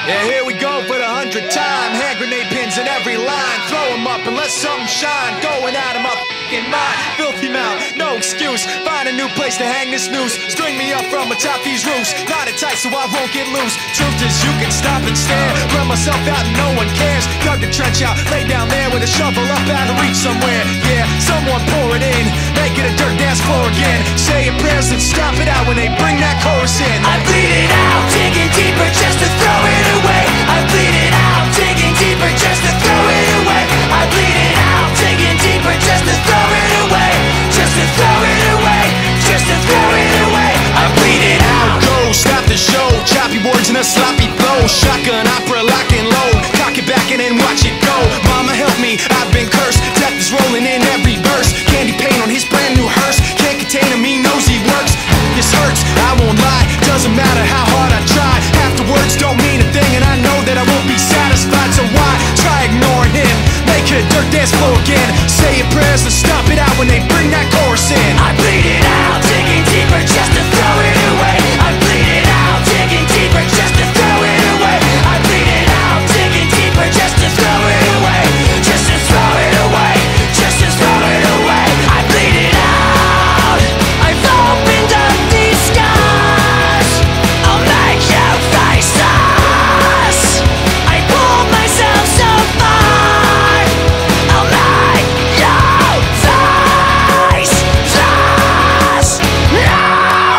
Yeah, here we go for the 100th time. Hand grenade pins in every line. Throw them up and let something shine. Going out of my f***ing mind. Filthy mouth, no excuse. Find a new place to hang this noose. String me up from atop these roofs. Knot it tight so I won't get loose. Truth is you can stop and stare. Run myself out and no one cares. Dug the trench out, lay down there with a shovel up out of reach somewhere. Yeah, someone pour it in. Make it a dirt dance floor again. Say your prayers and stop it out when they bring that chorus in. I bleed it out, digging deeper just to throw it away. I bleed it out, digging deeper just to throw it away. I bleed it out, digging deeper just to throw it away. Just to throw it away, just to throw it away. I bleed it out. Go, stop the show. Choppy words in a sloppy flow. Shotgun opera, lock and load. Cock it back and then watch it go. Mama help me, I've been cursed. Death is rolling in every verse. Candy paint on his brand new hearse. Can't contain him, he knows he works. This hurts, I won't lie. Doesn't matter how hard I try. Half the words don't mean a thing, and I know that I won't be satisfied. So why try ignoring him? Make it a dirt dance floor again. Say your prayers and stop it out when they bring that chorus in. I bleed it out, digging deeper just to throw it away. I bleed it out, digging deeper just to throw it away. I bleed it out, digging deeper just to throw it away. Just to throw it away, just to throw it away. I bleed it out. I've opened up these scars. I'll make you face us. I pulled myself so far. I'll make you face us. No!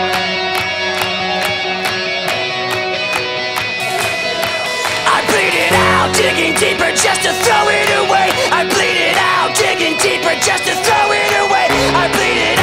I bleed it out, digging deeper just to throw it away. I bleed it out, digging deeper just to throw it away. I bleed it